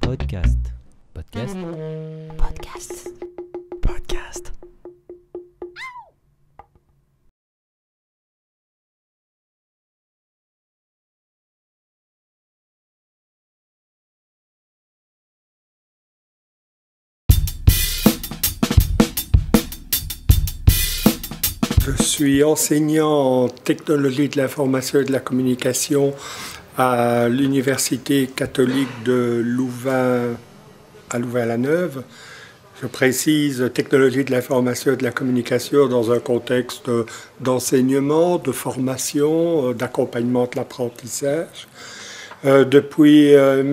Podcast. Podcast. Podcast. Podcast. Je suis enseignant en technologie de l'information et de la communication à l'Université catholique de Louvain, à Louvain-la-Neuve. Je précise technologie de l'information et de la communication dans un contexte d'enseignement, de formation, d'accompagnement de l'apprentissage. Depuis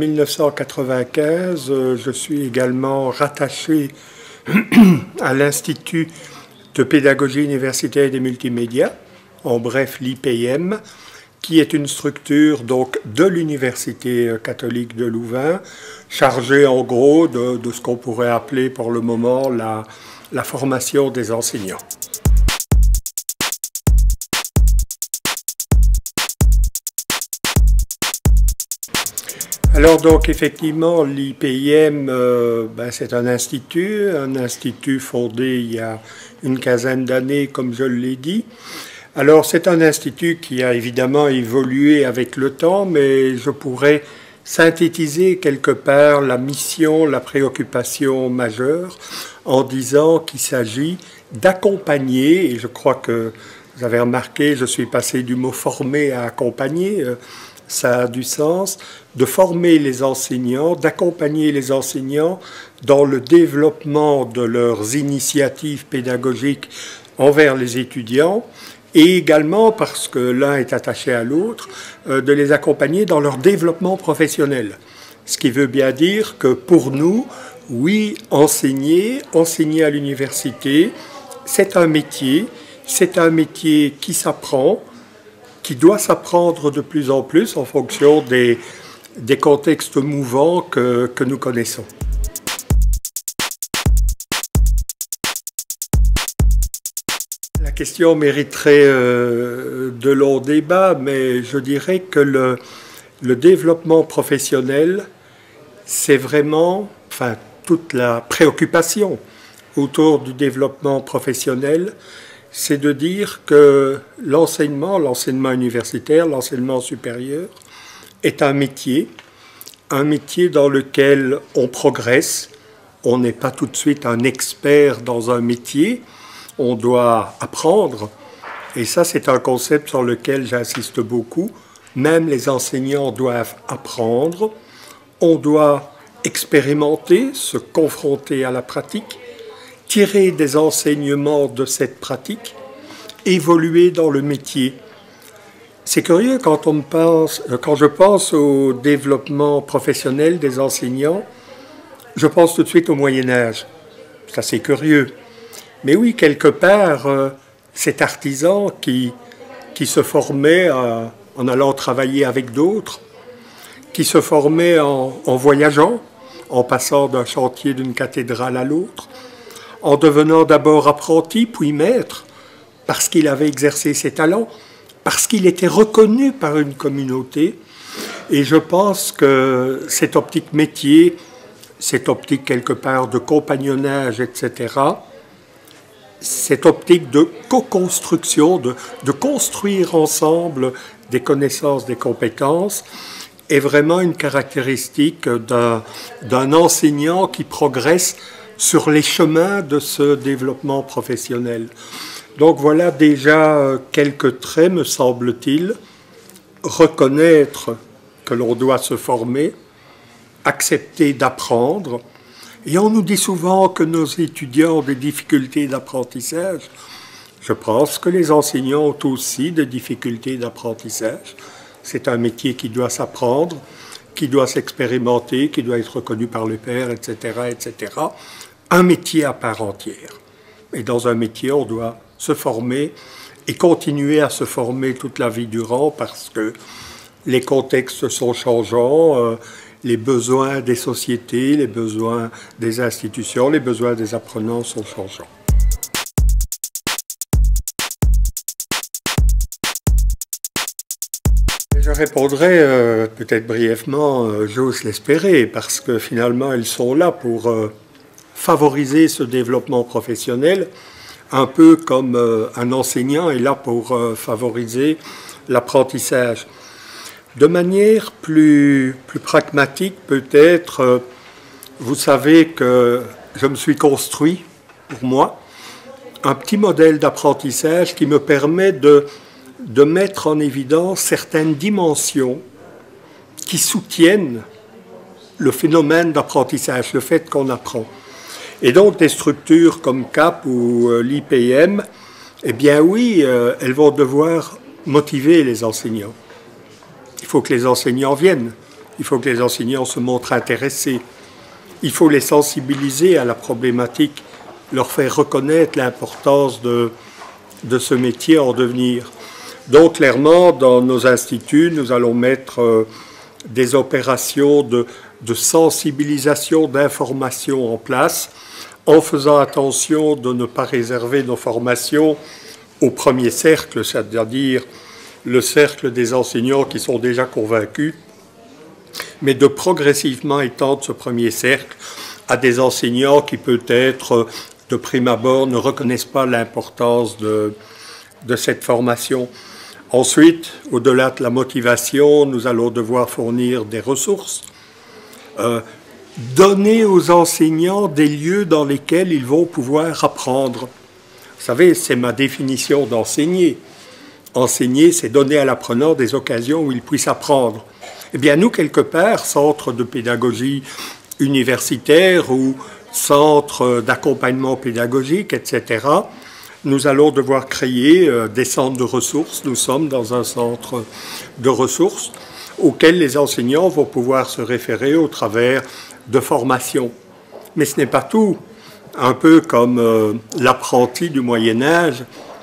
1995, je suis également rattaché à l'Institut de pédagogie universitaire et des multimédias, en bref l'IPM, qui est une structure donc de l'Université catholique de Louvain, chargée en gros de ce qu'on pourrait appeler pour le moment la formation des enseignants. Alors donc effectivement l'IPM c'est un institut fondé il y a une quinzaine d'années comme je l'ai dit. Alors c'est un institut qui a évidemment évolué avec le temps, mais je pourrais synthétiser quelque part la mission, la préoccupation majeure en disant qu'il s'agit d'accompagner, et je crois que vous avez remarqué, je suis passé du mot former à accompagner, ça a du sens, de former les enseignants, d'accompagner les enseignants dans le développement de leurs initiatives pédagogiques envers les étudiants et également, parce que l'un est attaché à l'autre, de les accompagner dans leur développement professionnel. Ce qui veut bien dire que pour nous, oui, enseigner à l'université, c'est un métier qui s'apprend, qui doit s'apprendre de plus en plus en fonction des contextes mouvants que nous connaissons. La question mériterait de longs débats, mais je dirais que le développement professionnel, c'est vraiment, toute la préoccupation autour du développement professionnel, c'est de dire que l'enseignement universitaire, l'enseignement supérieur, est un métier dans lequel on progresse. On n'est pas tout de suite un expert dans un métier, on doit apprendre. Et ça, c'est un concept sur lequel j'insiste beaucoup. Même les enseignants doivent apprendre, on doit expérimenter, se confronter à la pratique, tirer des enseignements de cette pratique, évoluer dans le métier. C'est curieux quand je pense au développement professionnel des enseignants, je pense tout de suite au Moyen-Âge. C'est assez curieux. Mais oui, quelque part, cet artisan qui se formait en allant travailler avec d'autres, qui se formait en voyageant, en passant d'un chantier d'une cathédrale à l'autre, en devenant d'abord apprenti, puis maître, parce qu'il avait exercé ses talents, parce qu'il était reconnu par une communauté. Et je pense que cette optique métier, cette optique quelque part de compagnonnage, etc., cette optique de co-construction, de construire ensemble des connaissances, des compétences, est vraiment une caractéristique d'un enseignant qui progresse sur les chemins de ce développement professionnel. Donc voilà déjà quelques traits, me semble-t-il. Reconnaître que l'on doit se former, accepter d'apprendre. Et on nous dit souvent que nos étudiants ont des difficultés d'apprentissage. Je pense que les enseignants ont aussi des difficultés d'apprentissage. C'est un métier qui doit s'apprendre, qui doit s'expérimenter, qui doit être reconnu par le pairs, etc., etc. Un métier à part entière. Et dans un métier, on doit se former et continuer à se former toute la vie durant parce que les contextes sont changeants, les besoins des sociétés, les besoins des institutions, les besoins des apprenants sont changeants. Je répondrai peut-être brièvement, j'ose l'espérer, parce que finalement elles sont là pour favoriser ce développement professionnel, un peu comme un enseignant est là pour favoriser l'apprentissage. De manière plus pragmatique peut-être, vous savez que je me suis construit, pour moi, un petit modèle d'apprentissage qui me permet de mettre en évidence certaines dimensions qui soutiennent le phénomène d'apprentissage, le fait qu'on apprend. Et donc des structures comme CAP ou l'IPM, eh bien oui, elles vont devoir motiver les enseignants. Il faut que les enseignants viennent, il faut que les enseignants se montrent intéressés, il faut les sensibiliser à la problématique, leur faire reconnaître l'importance de ce métier en devenir. Donc clairement, dans nos instituts, nous allons mettre des opérations de sensibilisation, d'information en place, en faisant attention de ne pas réserver nos formations au premier cercle, c'est-à-dire le cercle des enseignants qui sont déjà convaincus, mais de progressivement étendre ce premier cercle à des enseignants qui peut-être, de prime abord, ne reconnaissent pas l'importance de cette formation. Ensuite, au-delà de la motivation, nous allons devoir fournir des ressources, donner aux enseignants des lieux dans lesquels ils vont pouvoir apprendre. Vous savez, c'est ma définition d'enseigner. Enseigner, c'est donner à l'apprenant des occasions où il puisse apprendre. Eh bien, nous, quelque part, centre de pédagogie universitaire ou centre d'accompagnement pédagogique, etc., nous allons devoir créer des centres de ressources. Nous sommes dans un centre de ressources auquel les enseignants vont pouvoir se référer au travers de formations. Mais ce n'est pas tout. Un peu comme l'apprenti du Moyen-Âge,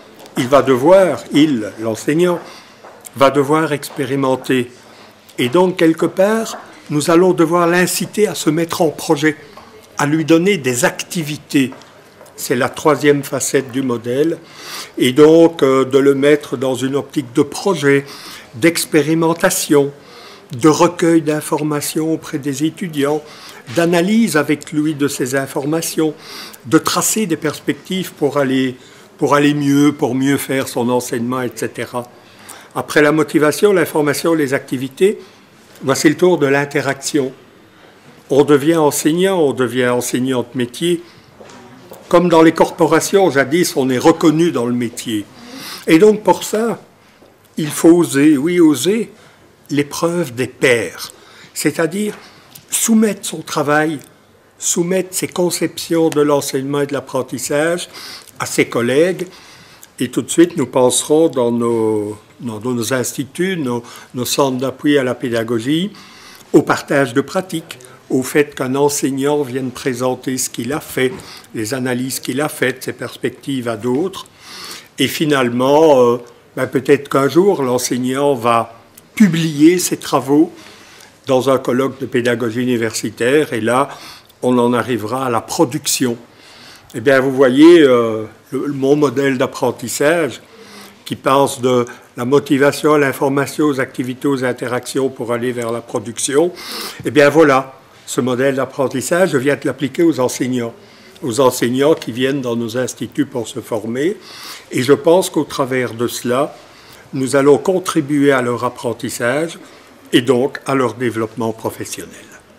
l'enseignant, va devoir expérimenter. Et donc, quelque part, nous allons devoir l'inciter à se mettre en projet, à lui donner des activités. C'est la troisième facette du modèle. Et donc, de le mettre dans une optique de projet, d'expérimentation, de recueil d'informations auprès des étudiants, d'analyse avec lui de ces informations, de tracer des perspectives pour aller mieux, pour mieux faire son enseignement, etc. Après la motivation, l'information, les activités, voici le tour de l'interaction. On devient enseignant de métier. Comme dans les corporations, jadis, on est reconnu dans le métier. Et donc, pour ça, il faut oser l'épreuve des pairs. C'est-à-dire soumettre son travail, soumettre ses conceptions de l'enseignement et de l'apprentissage à ses collègues. Et tout de suite, nous penserons dans nos instituts, nos centres d'appui à la pédagogie, au partage de pratiques, au fait qu'un enseignant vienne présenter ce qu'il a fait, les analyses qu'il a faites, ses perspectives à d'autres. Et finalement, peut-être qu'un jour, l'enseignant va publier ses travaux dans un colloque de pédagogie universitaire, et là, on en arrivera à la production. Eh bien, vous voyez, mon modèle d'apprentissage, qui passe de la motivation, à l'information, aux activités, aux interactions pour aller vers la production, eh bien voilà, ce modèle d'apprentissage, je viens de l'appliquer aux enseignants qui viennent dans nos instituts pour se former, et je pense qu'au travers de cela, nous allons contribuer à leur apprentissage et donc à leur développement professionnel.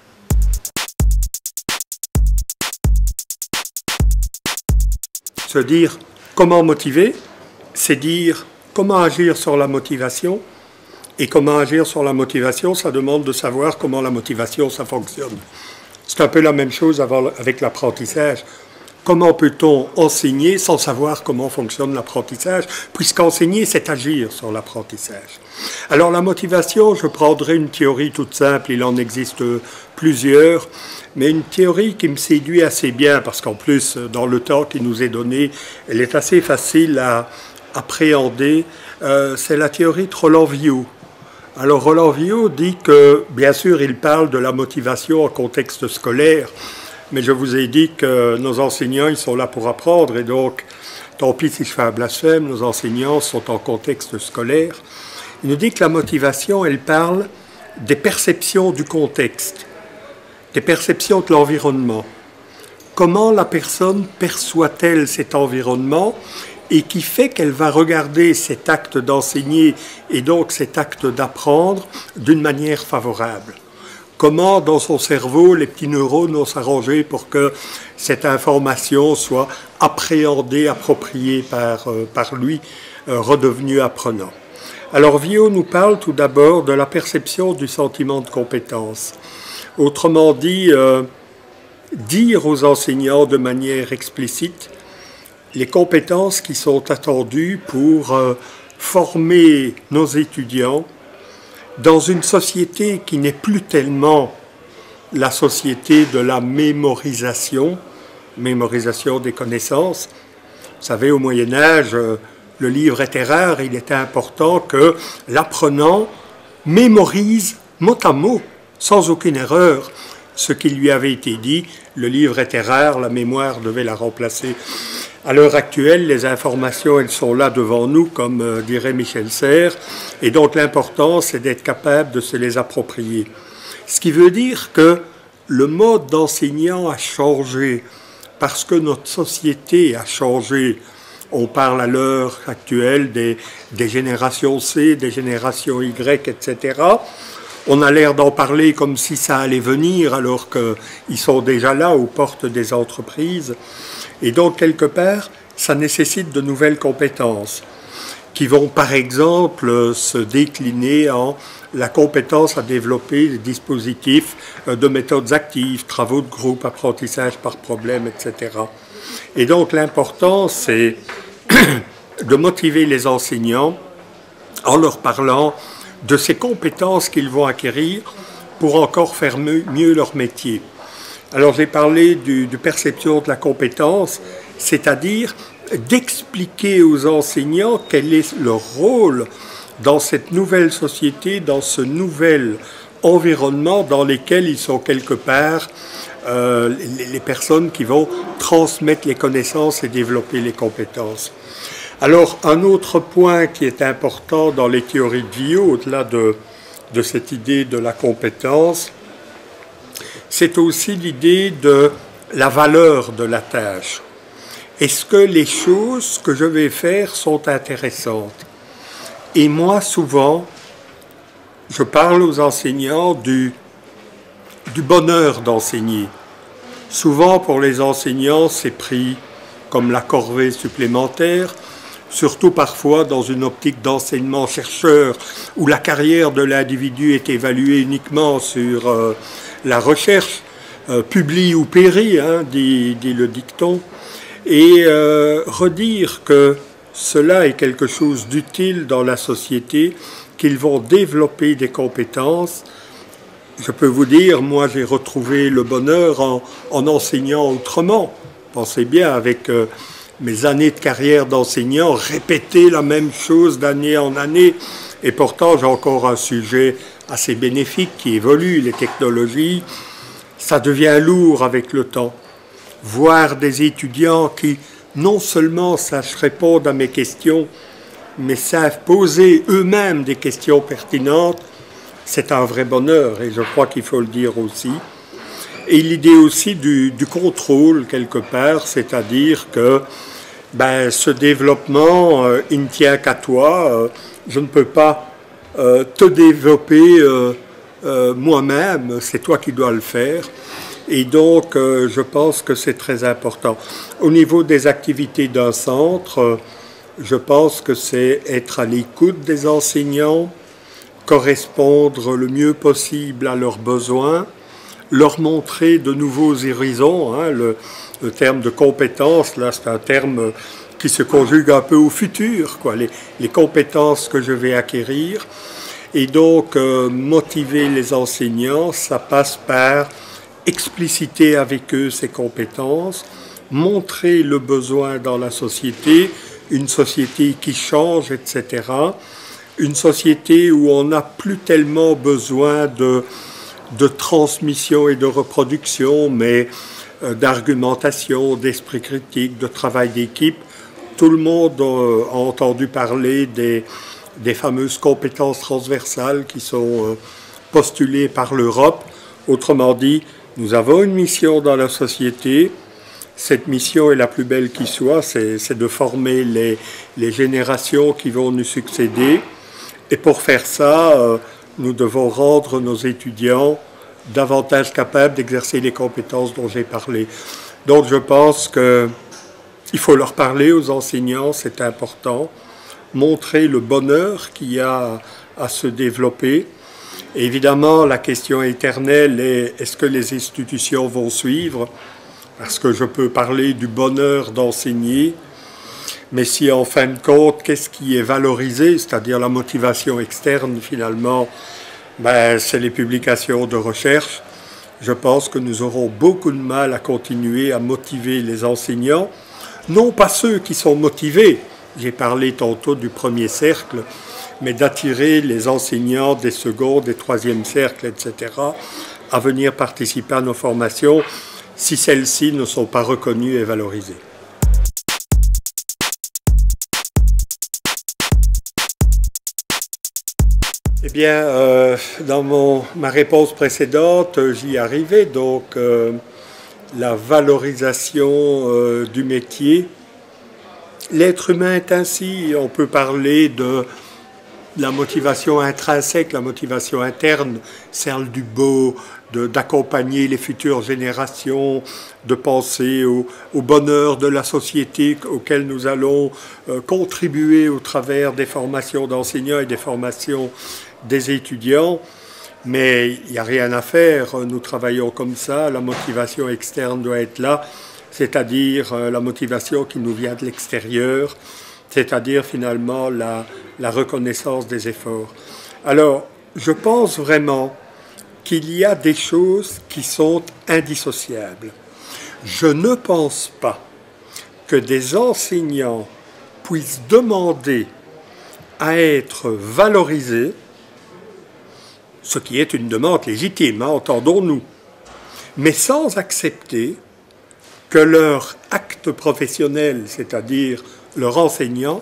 Se dire comment motiver, c'est dire comment agir sur la motivation. Et comment agir sur la motivation, ça demande de savoir comment la motivation, ça fonctionne. C'est un peu la même chose avec l'apprentissage. Comment peut-on enseigner sans savoir comment fonctionne l'apprentissage, puisqu'enseigner, c'est agir sur l'apprentissage. Alors la motivation, je prendrai une théorie toute simple, il en existe plusieurs, mais une théorie qui me séduit assez bien, parce qu'en plus, dans le temps qui nous est donné, elle est assez facile à appréhender. C'est la théorie de Roland Viaud. Alors Roland Viaud dit que, bien sûr, il parle de la motivation en contexte scolaire, mais je vous ai dit que nos enseignants, ils sont là pour apprendre, et donc, tant pis si je fais un blasphème, nos enseignants sont en contexte scolaire. Il nous dit que la motivation, elle parle des perceptions du contexte, des perceptions de l'environnement. Comment la personne perçoit-elle cet environnement et qui fait qu'elle va regarder cet acte d'enseigner et donc cet acte d'apprendre d'une manière favorable. Comment dans son cerveau les petits neurones vont s'arranger pour que cette information soit appréhendée, appropriée par lui, redevenu apprenant. Alors Viault nous parle tout d'abord de la perception du sentiment de compétence. Autrement dit, dire aux enseignants de manière explicite les compétences qui sont attendues pour former nos étudiants dans une société qui n'est plus tellement la société de la mémorisation des connaissances. Vous savez, au Moyen-Âge, le livre était rare, il était important que l'apprenant mémorise mot à mot, sans aucune erreur, ce qui lui avait été dit. Le livre était rare, la mémoire devait la remplacer. À l'heure actuelle, les informations, elles sont là devant nous, comme dirait Michel Serres, et donc l'important, c'est d'être capable de se les approprier. Ce qui veut dire que le mode d'enseignant a changé, parce que notre société a changé. On parle à l'heure actuelle des générations C, des générations Y, etc. On a l'air d'en parler comme si ça allait venir, alors qu'ils sont déjà là aux portes des entreprises. Et donc, quelque part, ça nécessite de nouvelles compétences qui vont, par exemple, se décliner en la compétence à développer des dispositifs de méthodes actives, travaux de groupe, apprentissage par problème, etc. Et donc, l'important, c'est de motiver les enseignants en leur parlant de ces compétences qu'ils vont acquérir pour encore faire mieux leur métier. Alors j'ai parlé de perception de la compétence, c'est-à-dire d'expliquer aux enseignants quel est leur rôle dans cette nouvelle société, dans ce nouvel environnement dans lequel ils sont quelque part les personnes qui vont transmettre les connaissances et développer les compétences. Alors un autre point qui est important dans les théories de Viault, au-delà de cette idée de la compétence, c'est aussi l'idée de la valeur de la tâche. Est-ce que les choses que je vais faire sont intéressantes? Et moi, souvent, je parle aux enseignants du bonheur d'enseigner. Souvent, pour les enseignants, c'est pris comme la corvée supplémentaire, surtout parfois dans une optique d'enseignement-chercheur, où la carrière de l'individu est évaluée uniquement sur la recherche, publie ou périt, dit le dicton, et redire que cela est quelque chose d'utile dans la société, qu'ils vont développer des compétences. Je peux vous dire, moi j'ai retrouvé le bonheur en enseignant autrement. Pensez bien, avec mes années de carrière d'enseignant, répéter la même chose d'année en année, et pourtant j'ai encore un sujet assez bénéfique qui évolue, les technologies, ça devient lourd avec le temps. Voir des étudiants qui non seulement sachent répondre à mes questions, mais savent poser eux-mêmes des questions pertinentes, c'est un vrai bonheur, et je crois qu'il faut le dire aussi. Et l'idée aussi du contrôle, quelque part, c'est-à-dire que ce développement, il ne tient qu'à toi, je ne peux pas te développer moi-même, c'est toi qui dois le faire. Et donc, je pense que c'est très important. Au niveau des activités d'un centre, je pense que c'est être à l'écoute des enseignants, correspondre le mieux possible à leurs besoins, leur montrer de nouveaux horizons. Le terme de compétence, là, c'est un terme qui se conjugue un peu au futur, quoi, les compétences que je vais acquérir. Et donc, motiver les enseignants, ça passe par expliciter avec eux ces compétences, montrer le besoin dans la société, une société qui change, etc. Une société où on n'a plus tellement besoin de transmission et de reproduction, mais d'argumentation, d'esprit critique, de travail d'équipe. Tout le monde a entendu parler des des fameuses compétences transversales qui sont postulées par l'Europe. Autrement dit, nous avons une mission dans la société. Cette mission est la plus belle qui soit, c'est de former les générations qui vont nous succéder. Et pour faire ça, nous devons rendre nos étudiants davantage capables d'exercer les compétences dont j'ai parlé. Donc je pense qu'il faut leur parler aux enseignants, c'est important, montrer le bonheur qu'il y a à se développer. Et évidemment, la question éternelle est, est-ce que les institutions vont suivre? Parce que je peux parler du bonheur d'enseigner, mais si en fin de compte, qu'est-ce qui est valorisé, c'est-à-dire la motivation externe finalement, c'est les publications de recherche. Je pense que nous aurons beaucoup de mal à continuer à motiver les enseignants, non pas ceux qui sont motivés, j'ai parlé tantôt du premier cercle, mais d'attirer les enseignants des seconds, des troisièmes cercles, etc., à venir participer à nos formations si celles-ci ne sont pas reconnues et valorisées. Eh bien, dans ma réponse précédente, j'y arrivais, donc la valorisation du métier. L'être humain est ainsi, on peut parler de la motivation intrinsèque, la motivation interne, celle du beau, d'accompagner les futures générations, de penser au bonheur de la société auquel nous allons contribuer au travers des formations d'enseignants et des formations des étudiants. Mais il n'y a rien à faire, nous travaillons comme ça, la motivation externe doit être là, c'est-à-dire la motivation qui nous vient de l'extérieur, c'est-à-dire finalement la reconnaissance des efforts. Alors, je pense vraiment qu'il y a des choses qui sont indissociables. Je ne pense pas que des enseignants puissent demander à être valorisés, ce qui est une demande légitime, entendons-nous, mais sans accepter que leur acte professionnel, c'est-à-dire leur enseignement,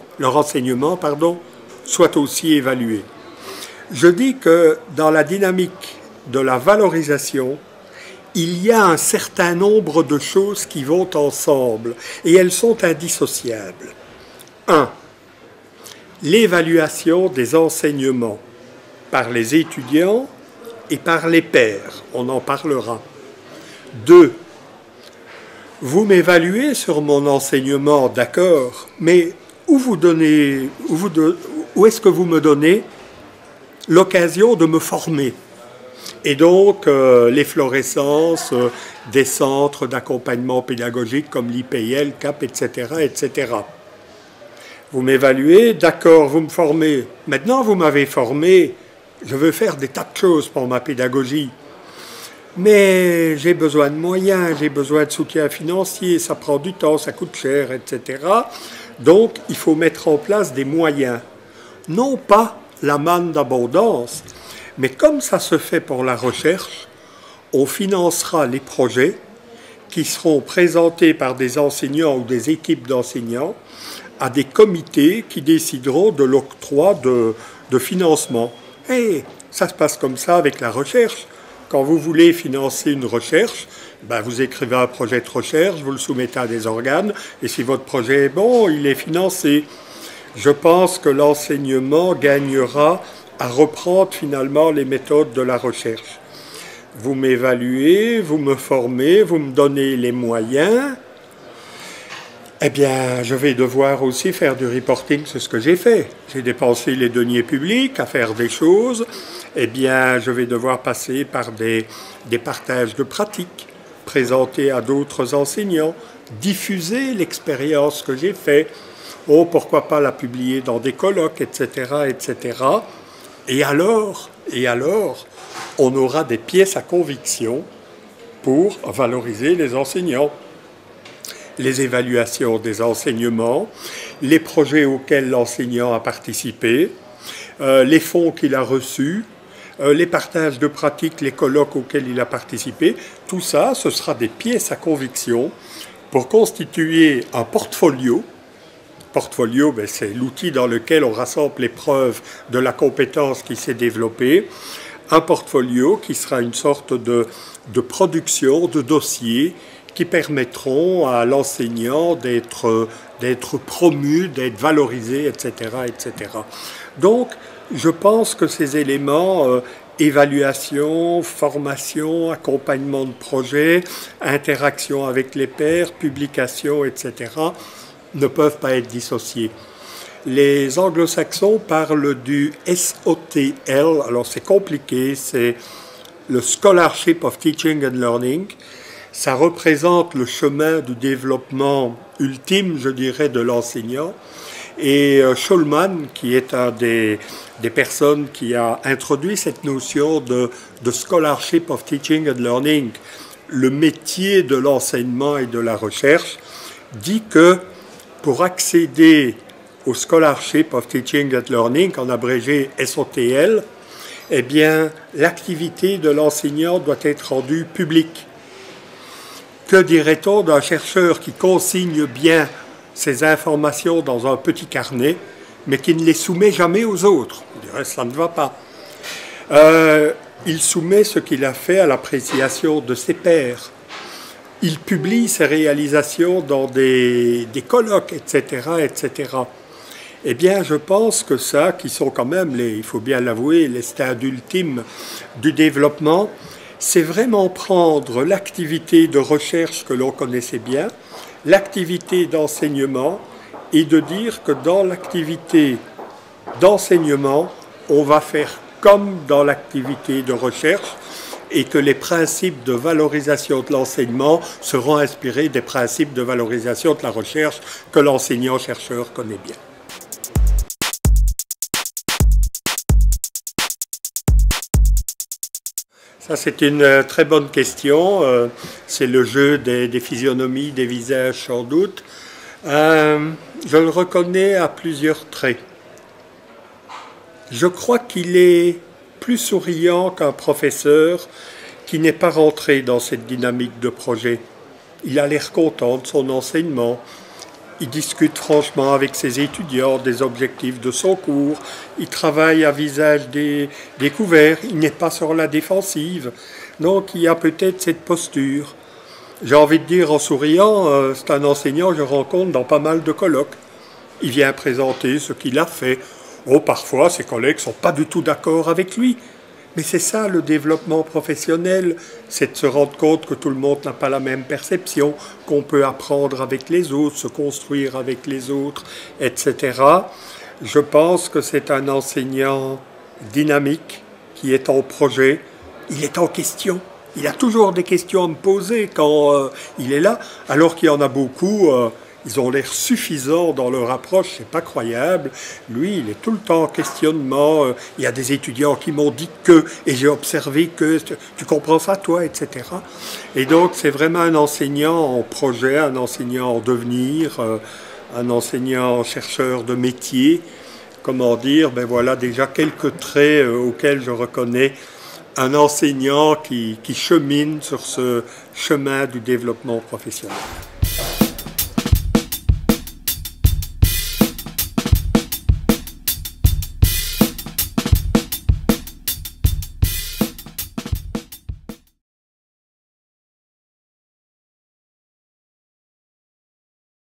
soit aussi évalué. Je dis que dans la dynamique de la valorisation, il y a un certain nombre de choses qui vont ensemble et elles sont indissociables. 1. L'évaluation des enseignements par les étudiants et par les pairs, on en parlera. 2. Vous m'évaluez sur mon enseignement, d'accord, mais où est-ce que vous me donnez l'occasion de me former? Et donc, l'efflorescence des centres d'accompagnement pédagogique comme l'IPL, CAP, etc., etc. Vous m'évaluez, d'accord, vous me formez. Maintenant, vous m'avez formé, je veux faire des tas de choses pour ma pédagogie. Mais j'ai besoin de moyens, j'ai besoin de soutien financier, ça prend du temps, ça coûte cher, etc. Donc, il faut mettre en place des moyens. Non pas la manne d'abondance, mais comme ça se fait pour la recherche, on financera les projets qui seront présentés par des enseignants ou des équipes d'enseignants à des comités qui décideront de l'octroi de financement. Et ça se passe comme ça avec la recherche. Quand vous voulez financer une recherche, vous écrivez un projet de recherche, vous le soumettez à des organes, et si votre projet est bon, il est financé. Je pense que l'enseignement gagnera à reprendre finalement les méthodes de la recherche. Vous m'évaluez, vous me formez, vous me donnez les moyens. Eh bien, je vais devoir aussi faire du reporting, c'est ce que j'ai fait. J'ai dépensé les deniers publics à faire des choses. Eh bien, je vais devoir passer par des partages de pratiques, présenter à d'autres enseignants, diffuser l'expérience que j'ai faite. Oh, pourquoi pas la publier dans des colloques, etc., etc. Et alors, on aura des pièces à conviction pour valoriser les enseignants. Les évaluations des enseignements, les projets auxquels l'enseignant a participé, les fonds qu'il a reçus, les partages de pratiques, les colloques auxquels il a participé, tout ça, ce sera des pièces à conviction pour constituer un portfolio Portfolio, c'est l'outil dans lequel on rassemble les preuves de la compétence qui s'est développée. Un portfolio qui sera une sorte de production de dossiers qui permettront à l'enseignant d'être promu, d'être valorisé, etc., etc. Donc, je pense que ces éléments, évaluation, formation, accompagnement de projet, interaction avec les pairs, publication, etc., ne peuvent pas être dissociés. Les anglo-saxons parlent du SOTL, alors c'est compliqué, c'est le Scholarship of Teaching and Learning. Ça représente le chemin du développement ultime, je dirais, de l'enseignant. Et Schulman, qui est un des personnes qui a introduit cette notion de Scholarship of Teaching and Learning, le métier de l'enseignement et de la recherche, dit que pour accéder au Scholarship of Teaching and Learning, en abrégé SOTL, eh bien, l'activité de l'enseignant doit être rendue publique. Que dirait-on d'un chercheur qui consigne bien ses informations dans un petit carnet, mais qui ne les soumet jamais aux autres? On dirait que ça ne va pas. Il soumet ce qu'il a fait à l'appréciation de ses pairs. Il publie ses réalisations dans des colloques, etc., etc. Eh bien, je pense que ça, qui sont quand même, il faut bien l'avouer, les stades ultimes du développement, c'est vraiment prendre l'activité de recherche que l'on connaissait bien, l'activité d'enseignement, et de dire que dans l'activité d'enseignement, on va faire comme dans l'activité de recherche, et que les principes de valorisation de l'enseignement seront inspirés des principes de valorisation de la recherche que l'enseignant-chercheur connaît bien. Ça, c'est une très bonne question. C'est le jeu des physionomies, des visages, sans doute. Je le reconnais à plusieurs traits. Je crois qu'il est plus souriant qu'un professeur qui n'est pas rentré dans cette dynamique de projet. Il a l'air content de son enseignement. Il discute franchement avec ses étudiants des objectifs de son cours. Il travaille à visage découvert. Il n'est pas sur la défensive. Donc, il y a peut-être cette posture. J'ai envie de dire en souriant, c'est un enseignant que je rencontre dans pas mal de colloques. Il vient présenter ce qu'il a fait. Oh, parfois, ses collègues ne sont pas du tout d'accord avec lui. Mais c'est ça, le développement professionnel, c'est de se rendre compte que tout le monde n'a pas la même perception, qu'on peut apprendre avec les autres, se construire avec les autres, etc. Je pense que c'est un enseignant dynamique qui est en projet. Il est en question. Il a toujours des questions à me poser quand il est là, alors qu'il y en a beaucoup... Ils ont l'air suffisants dans leur approche, c'est pas croyable. Lui, il est tout le temps en questionnement. Il y a des étudiants qui m'ont dit que, et j'ai observé que, tu comprends ça toi, etc. Et donc, c'est vraiment un enseignant en projet, un enseignant en devenir, un enseignant chercheur de métier. Comment dire, ben voilà déjà quelques traits auxquels je reconnais un enseignant qui chemine sur ce chemin du développement professionnel.